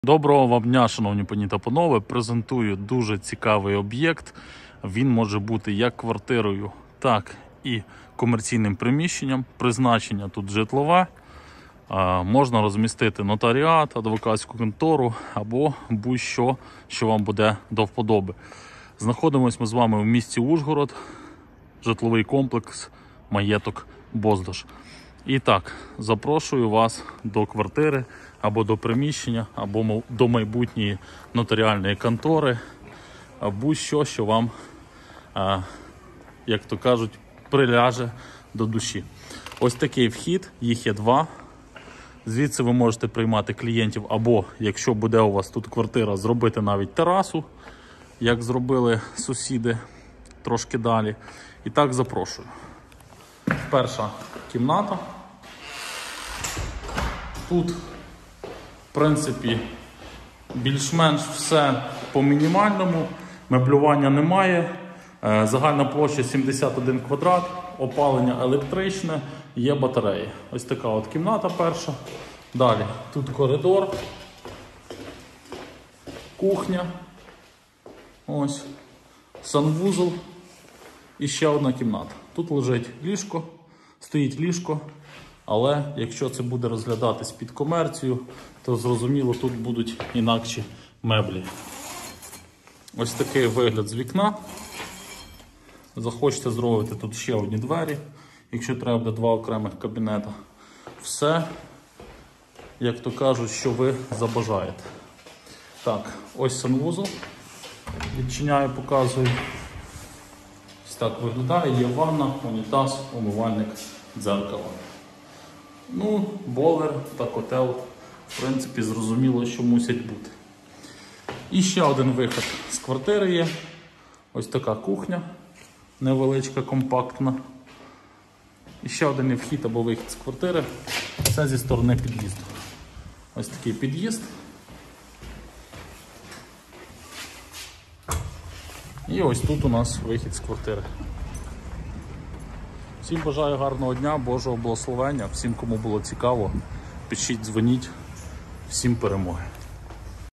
Доброго вам дня, шановні пані та панове. Презентую дуже цікавий об'єкт. Він може бути як квартирою, так і комерційним приміщенням. Призначення тут житлове. Можна розмістити нотаріат, адвокатську контору або будь-що, що вам буде до вподоби. Знаходимося ми з вами в місті Ужгород, житловий комплекс «Маєток Боздаш». І так, запрошую вас до квартири, або до приміщення, або до майбутньої нотаріальної контори, будь-що, що вам, як то кажуть, приляже до душі. Ось такий вхід, їх є два. Звідси ви можете приймати клієнтів, або, якщо буде у вас тут квартира, зробити навіть терасу, як зробили сусіди трошки далі. І так, запрошую. Перша кімната. Тут, в принципі, більш-менш все по мінімальному, меблювання немає, загальна площа 71 квадрат, опалення електричне, є батареї. Ось така от кімната перша. Далі, тут коридор, кухня, ось, санвузол і ще одна кімната. Тут лежить ліжко, стоїть ліжко. Але якщо це буде розглядатись під комерцію, то зрозуміло, тут будуть інакші меблі. Ось такий вигляд з вікна. Захочете зробити тут ще одні двері, якщо треба буде два окремих кабінета. Все, як то кажуть, що ви забажаєте. Так, ось санвузол. Відчиняю, показую. Ось так виглядає. Є ванна, унітаз, умивальник, дзеркало. Ну, бойлер та котел, в принципі, зрозуміло, що мусять бути. І ще один вихід з квартири є. Ось така кухня, невеличка, компактна. І ще один вхід або вихід з квартири. Це зі сторони під'їзду. Ось такий під'їзд. І ось тут у нас вихід з квартири. Всім бажаю гарного дня, Божого благословення. Всім, кому було цікаво, пишіть, дзвоніть. Всім перемоги.